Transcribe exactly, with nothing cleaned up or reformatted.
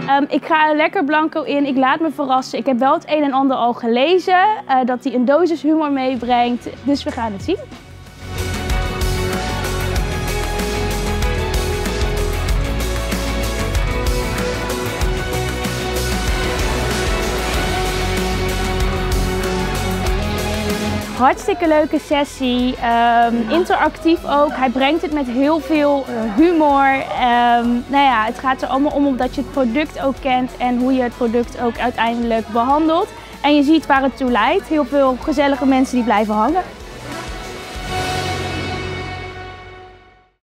Um, ik ga er lekker blanco in, ik laat me verrassen. Ik heb wel het een en ander al gelezen, uh, dat hij een dosis humor meebrengt. Dus we gaan het zien. Hartstikke leuke sessie, um, interactief ook. Hij brengt het met heel veel uh, humor. Um, nou ja, het gaat er allemaal om dat je het product ook kent en hoe je het product ook uiteindelijk behandelt. En je ziet waar het toe leidt. Heel veel gezellige mensen die blijven hangen.